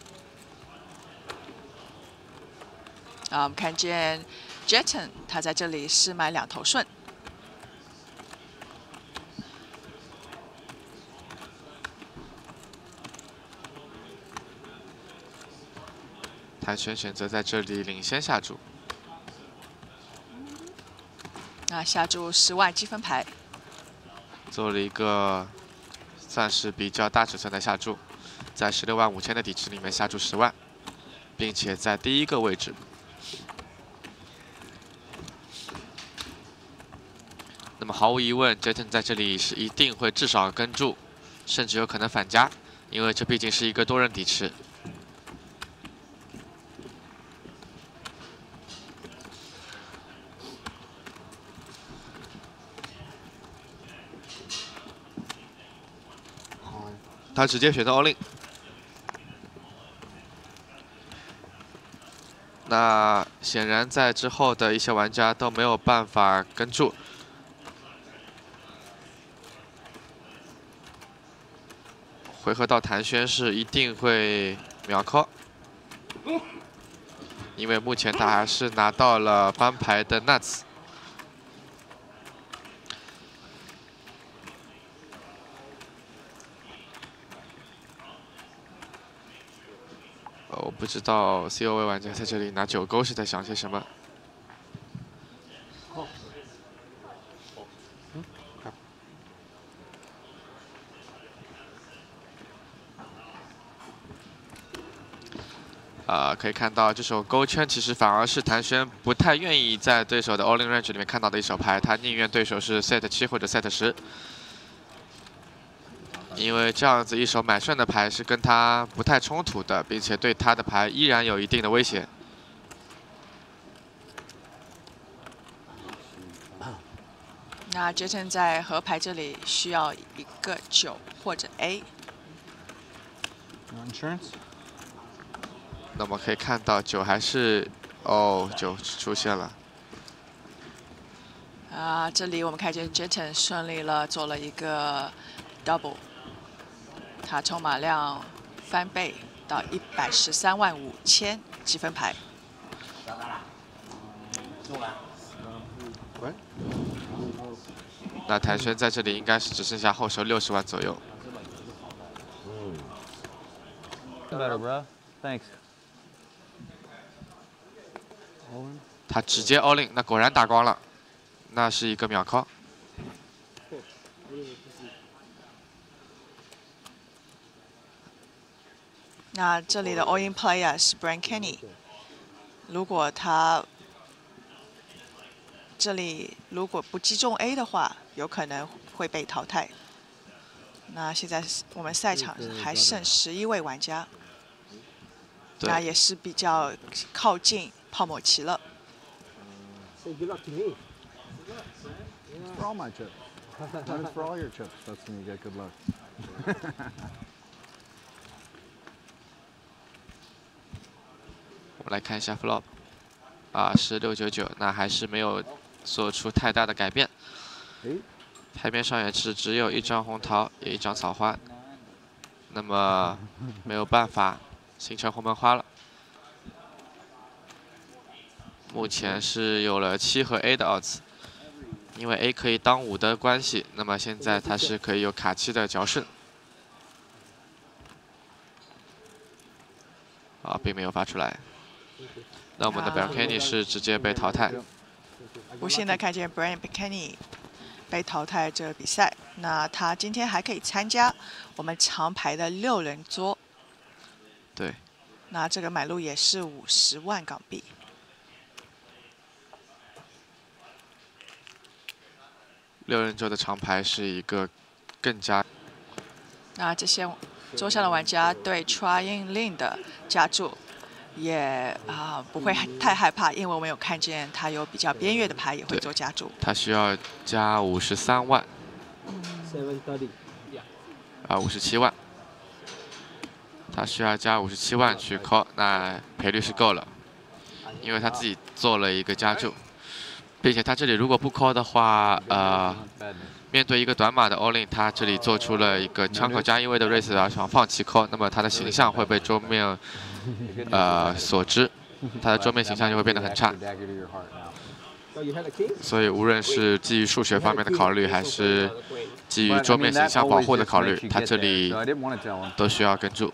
啊，我们看见 Jeton 他在这里是买两头顺。 谭璇选择在这里领先下注。 那下注十万积分牌。 做了一个算是比较大尺寸的下注，在十六万五千的底池里面下注十万，并且在第一个位置。那么毫无疑问 ，Jeton 在这里是一定会至少跟注，甚至有可能反加，因为这毕竟是一个多人底池。他直接选择 all in。那显然在之后的一些玩家都没有办法跟注。回合到谭轩是一定会秒 call， 因为目前他还是拿到了翻牌的 nuts。我不知道 C O 位玩家在这里拿九勾是在想些什么。啊、呃，可以看到这手勾圈其实反而是谭轩不太愿意在对手的 all in range 里面看到的一手牌，他宁愿对手是 set 七或者 set 十。因为这样子一手买顺的牌是跟他不太冲突的，并且对他的牌依然有一定的威胁。 那 Jeton 在河牌这里需要一个九或者 A。 Insurance。 那么可以看到九还是哦九出现了。 啊，这里我们看见 Jeton 顺利了做了一个 double。他筹码量翻倍到一百十三万五千积分牌。 那谭轩在这里应该是只剩下后手六十万左右。 Better, bro. Thanks. 他直接 all in， 那果然打光了，那是一个秒 call。 那这里的 all in player 是 Brankeny， 如果他这里如果不击中 A 的话，有可能会被淘汰。那现在我们赛场还剩十一位玩家，那也是比较靠近泡沫期了。 Say good luck to me. For all my chips. It's for all your chips. That's when you get good luck. 我们来看一下 flop， 啊，是六九九，那还是没有做出太大的改变。台面上也是只有一张红桃，也一张草花，那么没有办法形成红门花了。目前是有了七和 A 的odds，因为 A 可以当五的关系，那么现在它是可以有卡七的嚼顺。 啊，并没有发出来。那我们的 Berkany 是直接被淘汰。 不幸的看见 Brian Berkany 被淘汰这比赛，那他今天还可以参加我们长牌的六人桌。 对。 那这个买入也是五十万港币。 六人桌的长牌是一个更加。 那这些。 桌上的玩家对 Trying Lin 的加注也啊、呃、不会太害怕，因为我们有看见他有比较边缘的牌也会做加注。 他需要加五十三万。啊，五十七万。他需要加五十七万去 call， 那赔率是够了，因为他自己做了一个加注，并且他这里如果不 call 的话，呃。 面对一个短码的 all in， 他这里做出了一个枪口加一位的 raise， 然后想放弃 call， 那么他的形象会被桌面呃所知，他的桌面形象就会变得很差。所以无论是基于数学方面的考虑，还是基于桌面形象保护的考虑，他这里都需要跟注。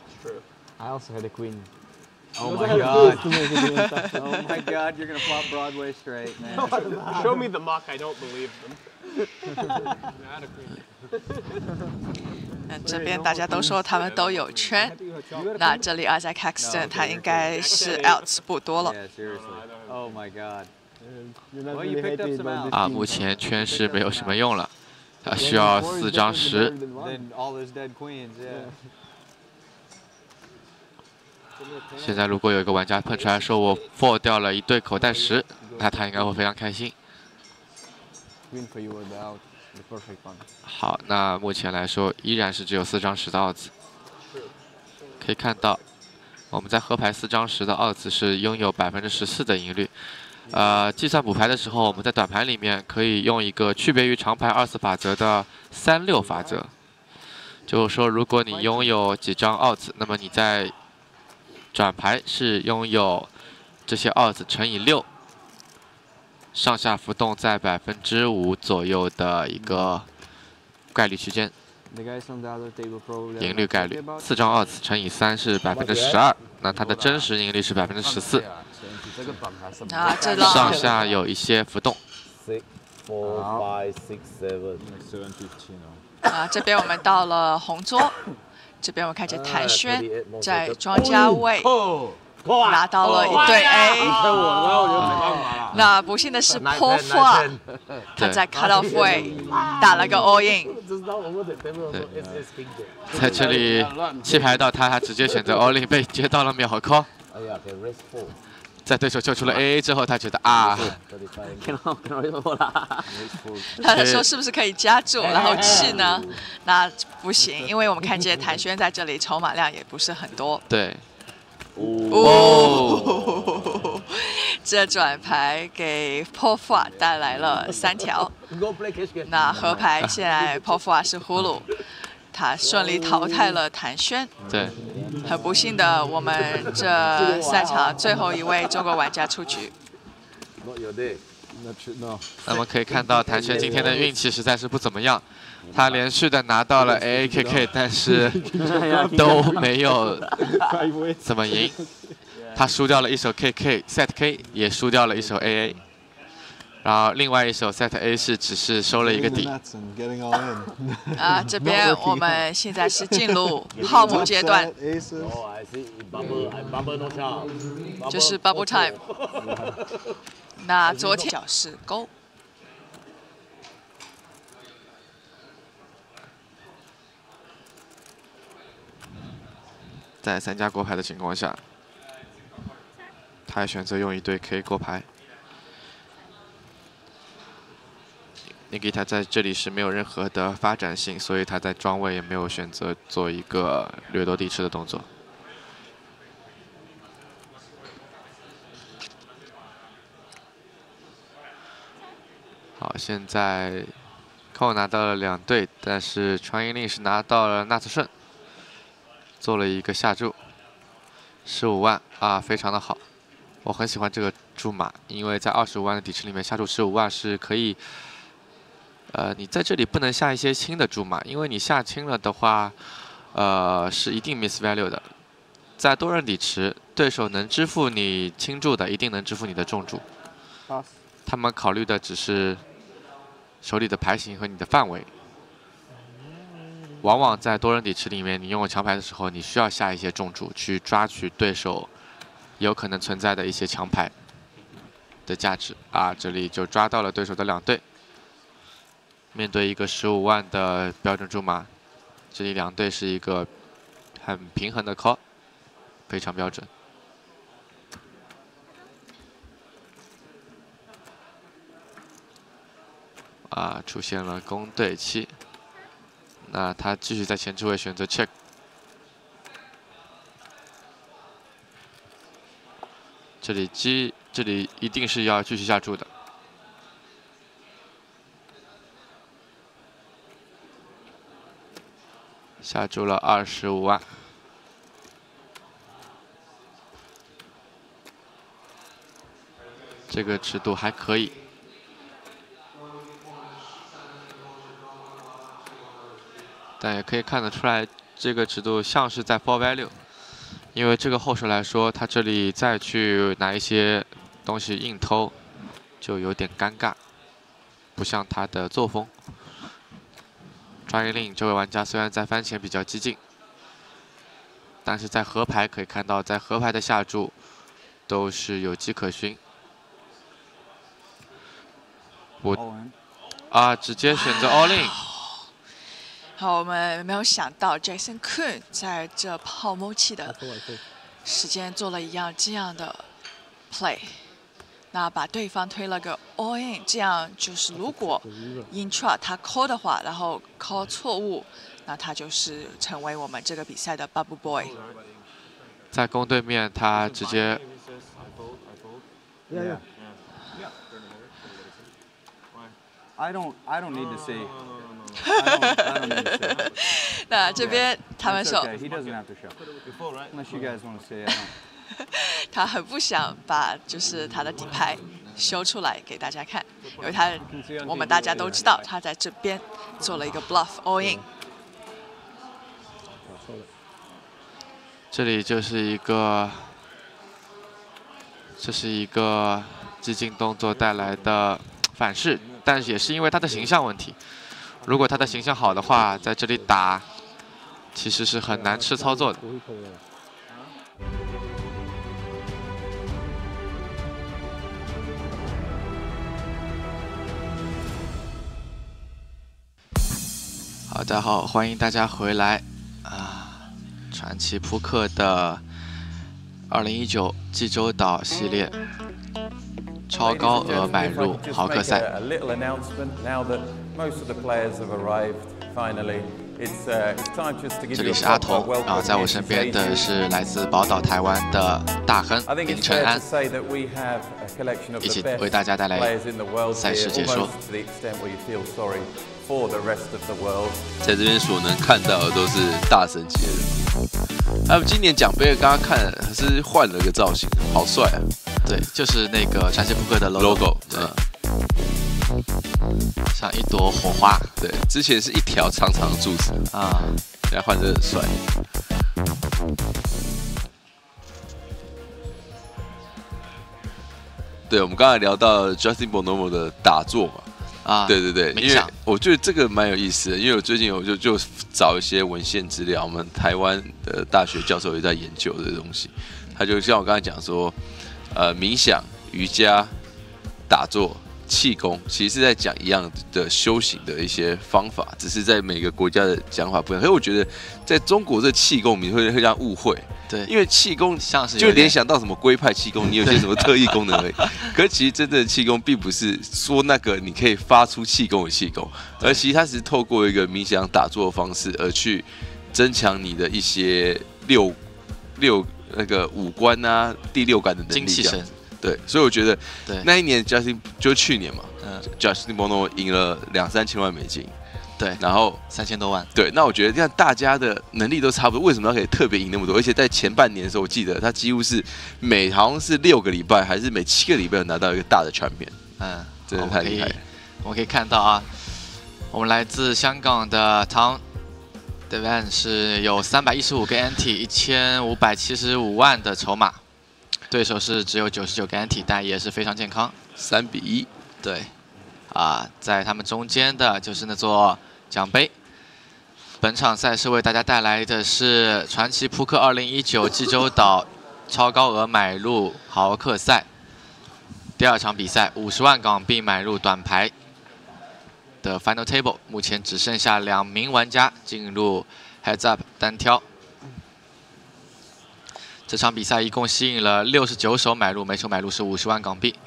Oh my god! Oh my god! You're gonna flop Broadway straight, man. Show me the muck. I don't believe them. 那这边大家都说他们都有圈，那这里 Isaac Haxton 他应该是 outs 不多了。 Yeah, seriously. Oh my god. Well, you picked up some outs. 啊，目前圈是没有什么用了，他需要四张十。 Then all those dead queens, yeah. 现在如果有一个玩家碰出来说我 four 掉了一对口袋十，那他应该会非常开心。好，那目前来说依然是只有四张十的odds。可以看到，我们在喝牌四张十的odds是拥有百分之十四的赢率。呃，计算补牌的时候，我们在短盘里面可以用一个区别于长牌二次法则的三六法则，就是说，如果你拥有几张odds，那么你在 转牌是拥有这些odds乘以六，上下浮动在百分之五左右的一个概率区间，赢率概率。四张odds乘以三是百分之十二，那它的真实赢率是百分之十四。 啊，这上下有一些浮动。 啊，这边我们到了红桌。 这边我们看见谭轩在庄家位拿到了一对 A， 那不幸的是 Paul Fua 他在 cut off 位打了个 all in。 在这里弃牌到他，他直接选择 all in， 被接到了秒 call。在对手救出了 A A 之后，他觉得啊， 他说是不是可以加注，然后弃呢？那不行，因为我们看见谭轩在这里筹码量也不是很多。 对。 哦，这转牌给 Paul Fua 带来了三条。那合牌现在 Paul Fua 是呼噜。 他顺利淘汰了谭轩。 对， 很不幸的，我们这赛场最后一位中国玩家出局。 那么可以看到，谭轩今天的运气实在是不怎么样，他连续的拿到了 A A K K， 但是都没有怎么赢。他输掉了一手 K K set K， 也输掉了一手 A A。 然后另外一手 set A 是只是收了一个底。 啊，这边我们现在是进入号母阶段，就是 bubble time。那昨天小是勾， 在三家过牌的情况下，他还选择用一对 K 过牌。 Nikita 在这里是没有任何的发展性，所以他在庄位也没有选择做一个掠夺地吃的动作。 好，现在寇拿到了两对，但是传音令是拿到了纳特顺，做了一个下注，十五万啊，非常的好。我很喜欢这个注码，因为在二十五万的底池里面下注十五万是可以。呃，你在这里不能下一些轻的注码，因为你下轻了的话，呃，是一定 miss value 的。在多人底池，对手能支付你轻注的，一定能支付你的重注。他们考虑的只是手里的牌型和你的范围。往往在多人底池里面，你拥有强牌的时候，你需要下一些重注，去抓取对手有可能存在的一些强牌的价值啊。这里就抓到了对手的两对。面对一个十五万的标准注码，这里两队是一个很平衡的 call， 非常标准。啊，出现了公对七，那他继续在前置位选择 check。这里机这里一定是要继续下注的。下注了二十五万，这个尺度还可以。但也可以看得出来，这个尺度像是在 for value， 因为这个后手来说，他这里再去拿一些东西硬偷，就有点尴尬，不像他的作风。传音令这位玩家虽然在番前比较激进，但是在河牌可以看到，在河牌的下注都是有迹可循。我啊，直接选择 all in。 好，我们没有想到 Jason Koon 在这泡沫期的时间做了一样这样的 play。那把对方推了个 all in， 这样就是如果 intra 他 call 的话，然后 call 错误，那他就是成为我们这个比赛的 bubble boy。 在公对面，他直接。 Yeah. I don't. I don't need to see. I don't, I don't need to see. 那这边他们说 ，He doesn't have to show. Unless you guys want to see, I don't. 他很不想把就是他的底牌修出来给大家看，因为他我们大家都知道他在这边做了一个 bluff all in。 这里就是一个，这是一个激进动作带来的反噬，但是也是因为他的形象问题。如果他的形象好的话，在这里打其实是很难吃操作的。好，大家好，欢迎大家回来啊！传奇扑克的二零一九济州岛系列超高额买入豪客赛。这里是阿童，然后在我身边的是来自宝岛台湾的大亨林承安，一起为大家带来赛事解说。 在这边所能看到的都是大神级的人。他们今年奖杯刚刚看还是换了个造型，好帅啊！ 对，就是那个传奇扑克的 logo， 嗯，像一朵火花。 对，之前是一条长长的柱子啊，现在换得很帅。对，我们刚才聊到 Justin Bonomo 的打坐嘛。 啊， 对对对，因为我觉得这个蛮有意思的，因为我最近我就就找一些文献资料，我们台湾的大学教授也在研究这个东西。他就像我刚才讲说，呃，冥想、瑜伽、打坐、气功，其实是在讲一样的修行的一些方法，只是在每个国家的讲法不一样。可是我觉得在中国这气功，你会会让误会。 对， 因为气功像是就联想到什么龟派气功，你有些什么特异功能而已。可是其实真正的气功并不是说那个你可以发出气功的气功，而其实它是透过一个冥想打坐的方式而去增强你的一些六六那个五官啊、第六感的能力。 精气神。 对，所以我觉得对那一年 Justin 就去年嘛， 嗯 ，Justin Bono 赢了两三千万美金， 对， 然后三千多万。 对，那我觉得这样大家的能力都差不多，为什么他可以特别赢那么多？而且在前半年的时候，我记得他几乎是每好像是六个礼拜还是每七个礼拜拿到一个大的全面， 嗯， 真的太厉害了。 我们可以看到啊，我们来自香港的 Tom Devan 是有三百一十五个 ante， 一千五百七十五万的筹码，对手是只有九十九个 ante， 但也是非常健康， 三比一。 对，啊，在他们中间的就是那座奖杯。本场赛事为大家带来的是传奇扑克二零一九济州岛超高额买入豪客赛第二场比赛，五十万港币买入短牌的 Final Table， 目前只剩下两名玩家进入 Heads Up 单挑。这场比赛一共吸引了六十九手买入，每手买入是五十万港币。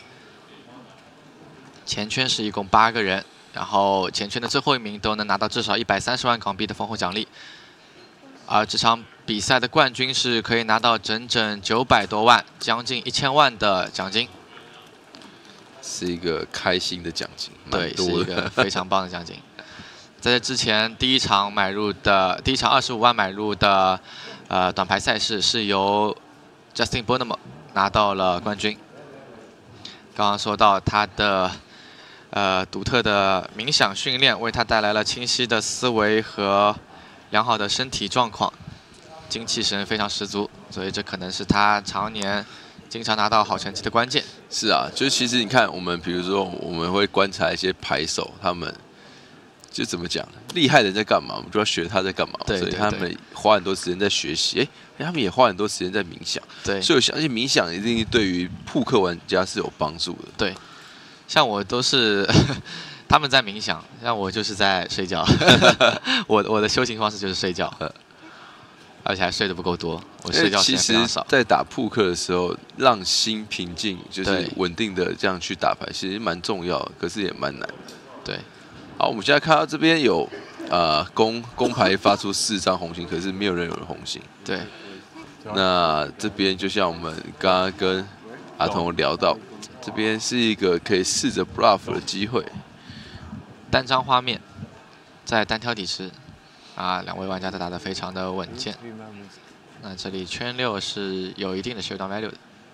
前圈是一共八个人，然后前圈的最后一名都能拿到至少一百三十万港币的丰厚奖励。而这场比赛的冠军是可以拿到整整九百多万，将近一千万的奖金。 是一个开心的奖金， 对，是一个非常棒的奖金。在这之前，第一场买入的第一场二十五万买入的呃短牌赛事是由 Justin Bono 拿到了冠军。刚刚说到他的呃独特的冥想训练，为他带来了清晰的思维和良好的身体状况，精气神非常十足，所以这可能是他常年经常拿到好成绩的关键。 是啊，就其实你看，我们比如说我们会观察一些牌手，他们就怎么讲，厉害的人在干嘛，我们就要学他在干嘛。 对， 所以他们花很多时间在学习，哎，他们也花很多时间在冥想。 对， 所以我相信冥想一定对于扑克玩家是有帮助的。 对，像我都是他们在冥想，像我就是在睡觉。我我的修行方式就是睡觉。而且还睡得不够多，我睡觉时间非常少。 其实，在打扑克的时候，让心平静，就是稳定的这样去打牌，其实蛮重要的，可是也蛮难的。 对， 好，我们现在看到这边有呃公公牌发出四张红心，可是没有人有红心。 对， 那这边就像我们刚刚跟阿童聊到，这边是一个可以试着 bluff 的机会。 单张花面，在单挑底池。啊，两位玩家都打得非常的稳健。那这里圈六是有一定的 showdown value 的。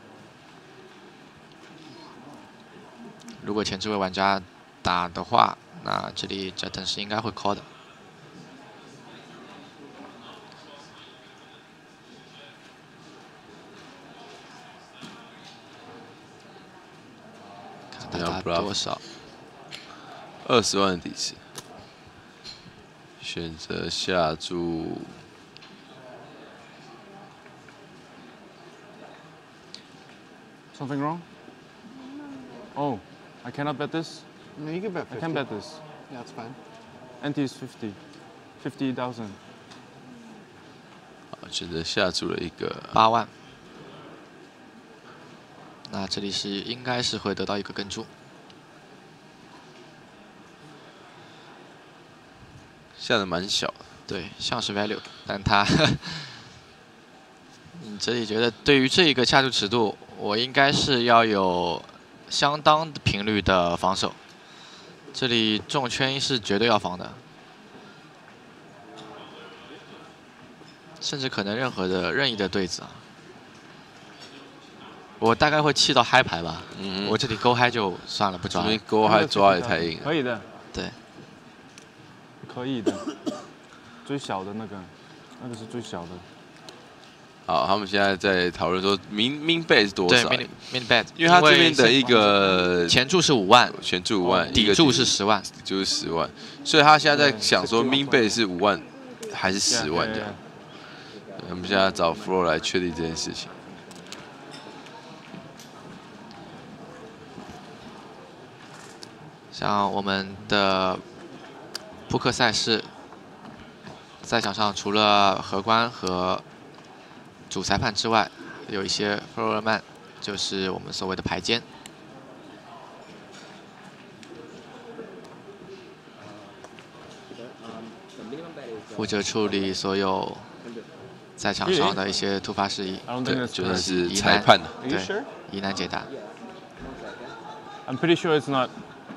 如果前置位玩家打的话，那这里 Jetton 是应该会 call 的。看他打多少？ 二十万底池。选择下注。 Something wrong? Oh, I cannot bet this? No, you can bet fifty. I can bet this. Yeah, that's fine. Ante is fifty. fifty thousand. 好，选择下注了一个八万。那这里是应该是会得到一个跟注。 下的蛮小的， 对，像是 value， 但他，你这里觉得对于这一个下注尺度，我应该是要有相当频率的防守，这里重圈是绝对要防的，甚至可能任何的任意的对子啊，我大概会气到嗨牌吧，嗯，我这里勾嗨就算了，不抓了， 因为勾嗨抓也太硬了， 可以的， 对。 可以的，最小的那个，那个是最小的。 好，他们现在在讨论说min min bet 是多少？ 对 min min bet， 因为他这边的一个前注是五万， 前注五万， 底注是十万， 就是十万，所以他现在在想说 min bet 是五万还是十万这样。我们现在找 Flo 来确定这件事情。 像我们的扑克赛事，赛场上除了荷官和主裁判之外，有一些 floor man， 就是我们所谓的牌监。负责处理所有在场上的一些突发事宜， 对，就算是裁判的， 对，疑难解答。 I'm pretty sure it's not.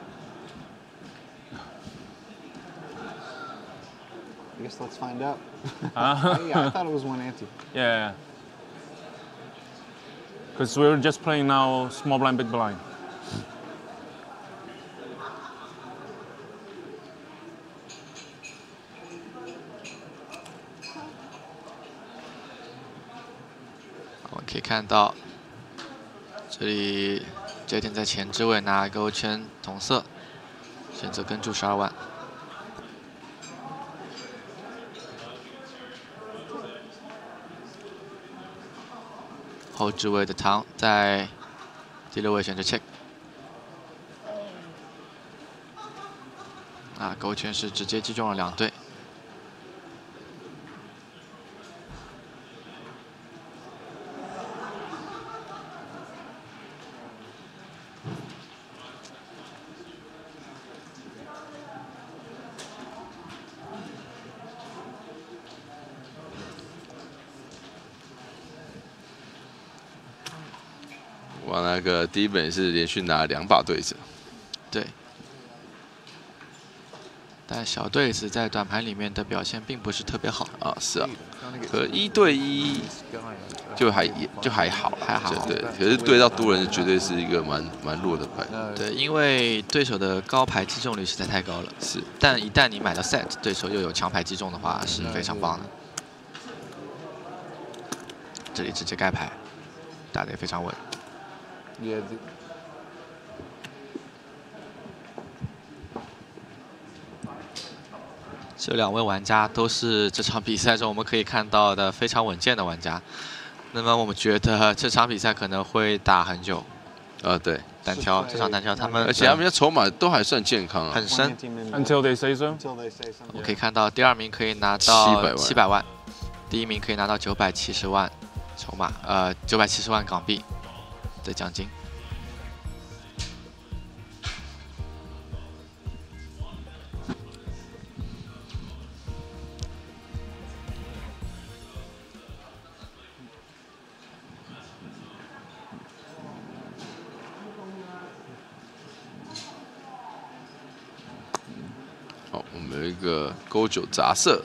I guess let's find out. Uh, yeah, I thought it was one ante. Yeah. Because we're just playing now small blind, big blind. 我们可以看到，这里这点在前置位拿勾圈同色，选择跟注十二万。后置位的唐在第六位选择 check。啊，勾圈是直接击中了两对。 哇，那个第一本是连续拿两把对子， 对。但小对子在短盘里面的表现并不是特别好啊，是啊。可一对一就还就还好， 还好。 对，可是对到多人绝对是一个蛮蛮弱的牌。 对，因为对手的高牌击中率实在太高了。 是。 但一旦你买到 set， 对手又有强牌击中的话，是非常棒的。这里直接盖牌，打得也非常稳。 Yeah. 这两位玩家都是这场比赛中我们可以看到的非常稳健的玩家。那么我们觉得这场比赛可能会打很久。 啊，对， 单挑这场单挑他们， 而且他们的筹码都还算健康啊， 很深。 Until they say so. 我可以看到第二名可以拿到七百万，第一名可以拿到九百七十万筹码，呃，九百七十万港币的奖金。 好，我们有一个勾九杂色。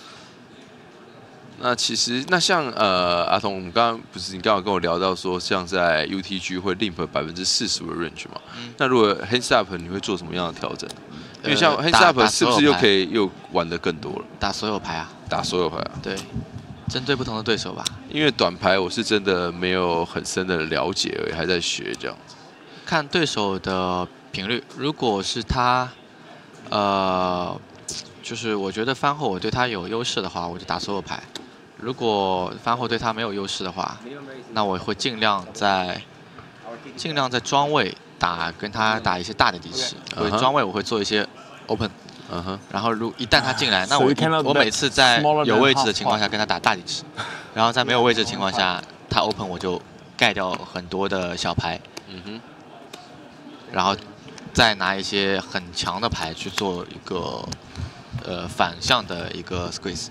那其实，那像呃阿童，我们刚刚不是你刚好跟我聊到说，像在 U T G 会 limp 百分之四十的 range 嘛？嗯、那如果 hands up 你会做什么样的调整？因为像 hands up 是不是又可以又玩得更多了？ 打所有牌啊！ 打所有牌啊！ 对，针对不同的对手吧。 因为短牌我是真的没有很深的了解而已，还在学这样子。 看对手的频率，如果是他，呃，就是我觉得翻后我对他有优势的话，我就打所有牌。 如果翻后对他没有优势的话，那我会尽量在尽量在庄位打跟他打一些大的地势。所以庄位我会做一些 open， 嗯哼。然后如一旦他进来，那我我每次在有位置的情况下跟他打大地势，然后在没有位置的情况下，他 open 我就盖掉很多的小牌，嗯哼。然后再拿一些很强的牌去做一个呃反向的一个 squeeze。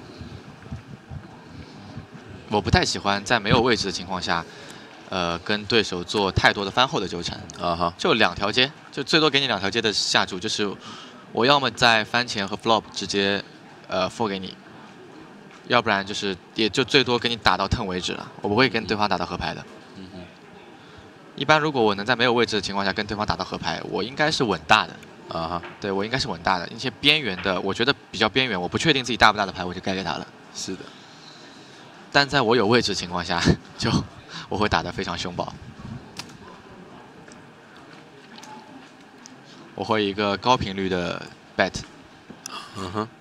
我不太喜欢在没有位置的情况下，呃，跟对手做太多的翻后的纠缠啊哈，就两条街，就最多给你两条街的下注，就是我要么在翻前和 flop 直接呃 fold 给你，要不然就是也就最多给你打到 turn 为止了，我不会跟对方打到合牌的。嗯哼。一般如果我能在没有位置的情况下跟对方打到合牌，我应该是稳大的啊哈，对我应该是稳大的，一些边缘的，我觉得比较边缘，我不确定自己大不大的牌，我就盖给他了。 是的。 但在我有位置的情况下，就我会打得非常凶暴。我会一个高频率的 bet， 嗯哼，